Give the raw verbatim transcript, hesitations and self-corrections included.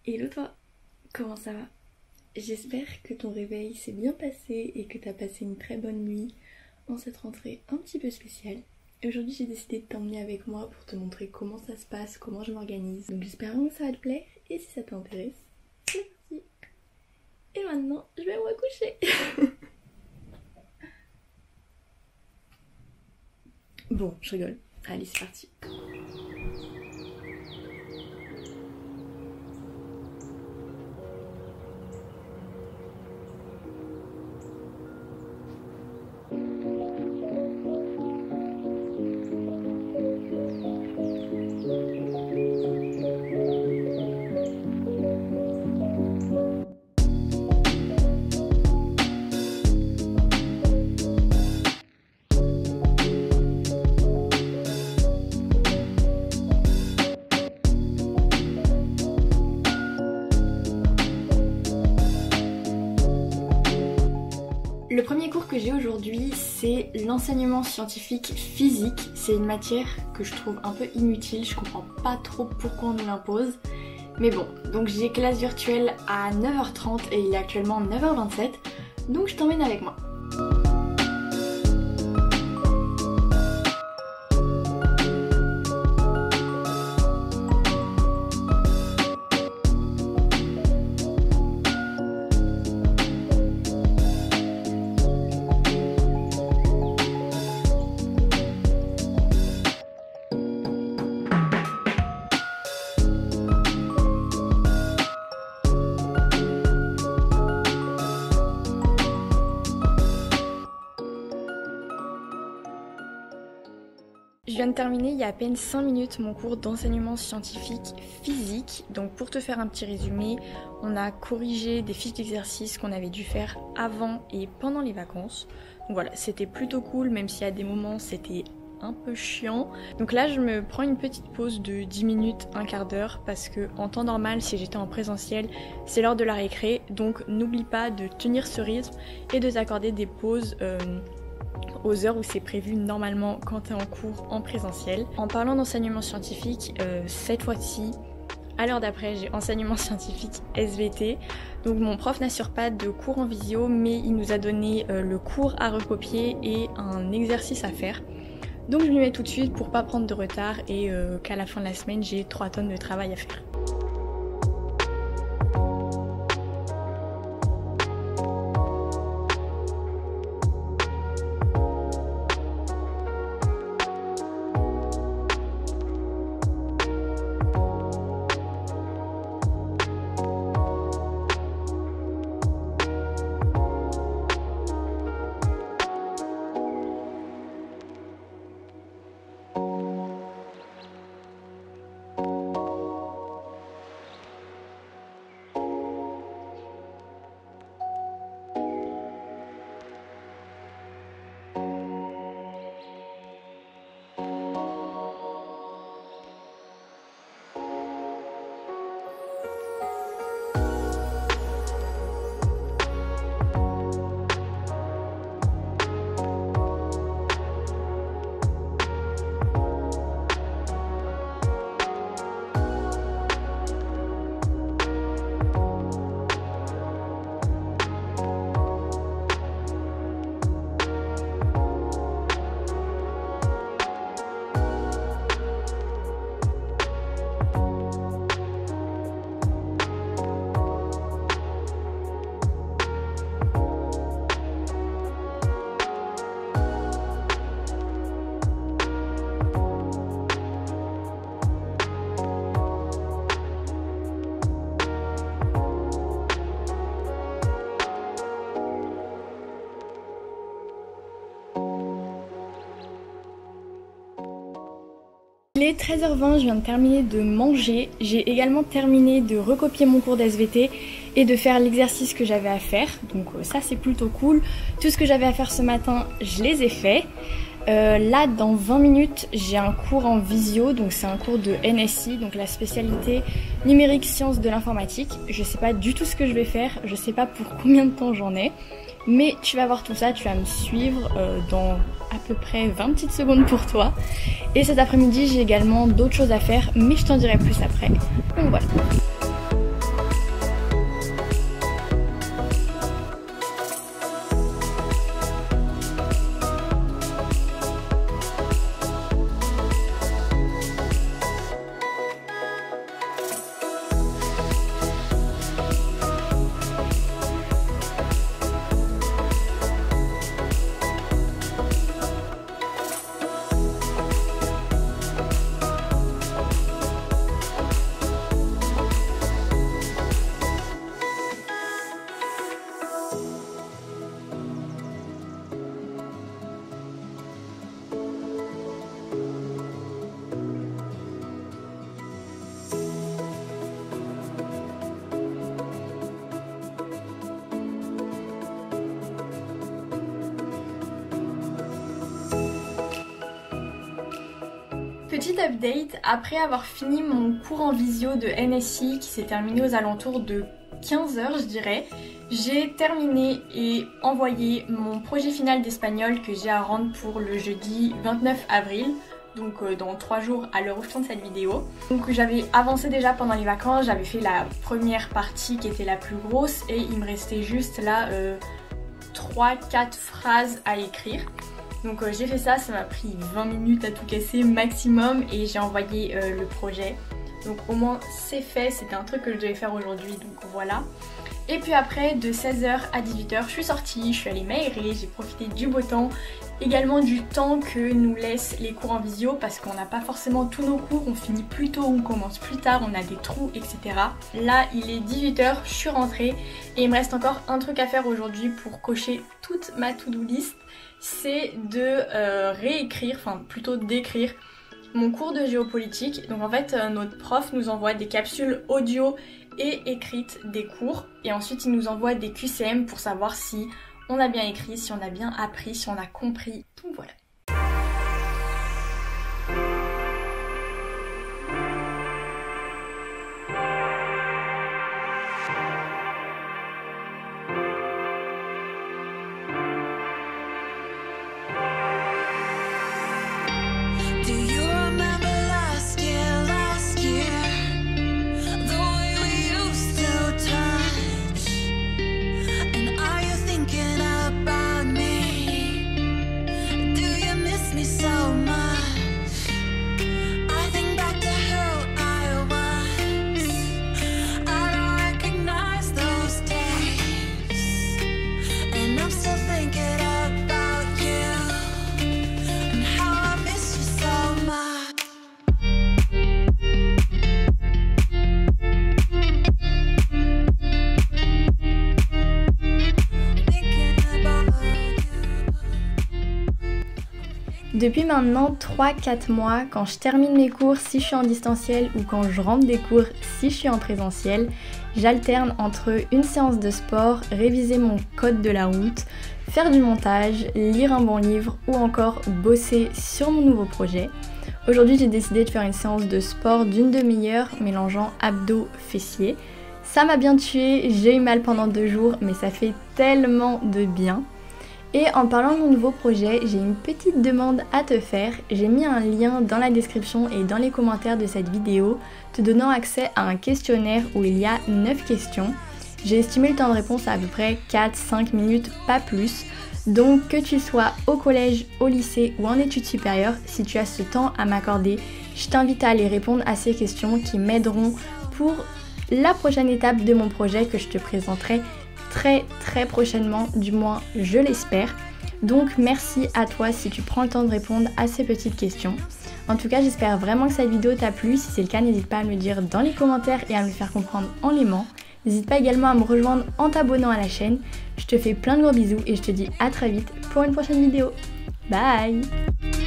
Hello toi, comment ça va? J'espère que ton réveil s'est bien passé et que t'as passé une très bonne nuit en cette rentrée un petit peu spéciale. Aujourd'hui j'ai décidé de t'emmener avec moi pour te montrer comment ça se passe, comment je m'organise. Donc j'espère vraiment que ça va te plaire et si ça t'intéresse, c'est parti. Et maintenant je vais me recoucher. Bon, je rigole. Allez, c'est parti. Le premier cours que j'ai aujourd'hui, c'est l'enseignement scientifique physique. C'est une matière que je trouve un peu inutile, je comprends pas trop pourquoi on nous l'impose. Mais bon, donc j'ai classe virtuelle à neuf heures trente et il est actuellement neuf heures vingt-sept, donc je t'emmène avec moi. Je viens de terminer il y a à peine cinq minutes mon cours d'enseignement scientifique physique. Donc pour te faire un petit résumé, on a corrigé des fiches d'exercice qu'on avait dû faire avant et pendant les vacances. Donc voilà, c'était plutôt cool, même si à des moments c'était un peu chiant. Donc là je me prends une petite pause de dix minutes, un quart d'heure, parce que en temps normal, si j'étais en présentiel, c'est l'heure de la récré. Donc n'oublie pas de tenir ce rythme et de t'accorder des pauses euh, aux heures où c'est prévu normalement quand tu es en cours en présentiel. En parlant d'enseignement scientifique, euh, cette fois-ci, à l'heure d'après, j'ai enseignement scientifique S V T. Donc mon prof n'assure pas de cours en visio, mais il nous a donné euh, le cours à recopier et un exercice à faire. Donc je m'y mets tout de suite pour pas prendre de retard et euh, qu'à la fin de la semaine, j'ai trois tonnes de travail à faire. Il est treize heures vingt, je viens de terminer de manger. J'ai également terminé de recopier mon cours d'S V T et de faire l'exercice que j'avais à faire. Donc ça c'est plutôt cool. Tout ce que j'avais à faire ce matin, je les ai faits. Euh, là dans vingt minutes, j'ai un cours en visio, donc c'est un cours de N S I, donc la spécialité numérique sciences de l'informatique. Je sais pas du tout ce que je vais faire, je sais pas pour combien de temps j'en ai. Mais tu vas voir tout ça, tu vas me suivre euh, dans à peu près vingt petites secondes pour toi. Et cet après-midi, j'ai également d'autres choses à faire, mais je t'en dirai plus après. Donc voilà. Petite update, après avoir fini mon cours en visio de N S I qui s'est terminé aux alentours de quinze heures je dirais, j'ai terminé et envoyé mon projet final d'espagnol que j'ai à rendre pour le jeudi vingt-neuf avril, donc euh, dans trois jours à l'heure où je tourne cette vidéo. Donc j'avais avancé déjà pendant les vacances, j'avais fait la première partie qui était la plus grosse et il me restait juste là euh, trois quatre phrases à écrire. Donc euh, j'ai fait ça, ça m'a pris vingt minutes à tout casser maximum et j'ai envoyé euh, le projet. Donc au moins c'est fait, c'était un truc que je devais faire aujourd'hui, donc voilà. Et puis après de seize heures à dix-huit heures je suis sortie, je suis allée m'aérer, j'ai profité du beau temps, également du temps que nous laissent les cours en visio parce qu'on n'a pas forcément tous nos cours, on finit plus tôt, on commence plus tard, on a des trous, et cetera. Là il est dix-huit heures, je suis rentrée et il me reste encore un truc à faire aujourd'hui pour cocher toute ma to-do list, c'est de euh, réécrire, enfin plutôt d'écrire mon cours de géopolitique. Donc en fait euh, notre prof nous envoie des capsules audio et écrites des cours et ensuite il nous envoie des Q C M pour savoir si on a bien écrit, si on a bien appris, si on a compris. Donc voilà. Depuis maintenant trois quatre mois, quand je termine mes cours si je suis en distanciel ou quand je rentre des cours si je suis en présentiel, j'alterne entre une séance de sport, réviser mon code de la route, faire du montage, lire un bon livre ou encore bosser sur mon nouveau projet. Aujourd'hui j'ai décidé de faire une séance de sport d'une demi-heure mélangeant abdos fessiers. Ça m'a bien tué, j'ai eu mal pendant deux jours mais ça fait tellement de bien. Et en parlant de mon nouveau projet, j'ai une petite demande à te faire. J'ai mis un lien dans la description et dans les commentaires de cette vidéo te donnant accès à un questionnaire où il y a neuf questions. J'ai estimé le temps de réponse à à peu près quatre à cinq minutes, pas plus. Donc que tu sois au collège, au lycée ou en études supérieures, si tu as ce temps à m'accorder, je t'invite à aller répondre à ces questions qui m'aideront pour la prochaine étape de mon projet que je te présenterai très très prochainement, du moins je l'espère. Donc merci à toi si tu prends le temps de répondre à ces petites questions. En tout cas j'espère vraiment que cette vidéo t'a plu, si c'est le cas n'hésite pas à me le dire dans les commentaires et à me le faire comprendre en l'aimant. N'hésite pas également à me rejoindre en t'abonnant à la chaîne. Je te fais plein de gros bisous et je te dis à très vite pour une prochaine vidéo. Bye!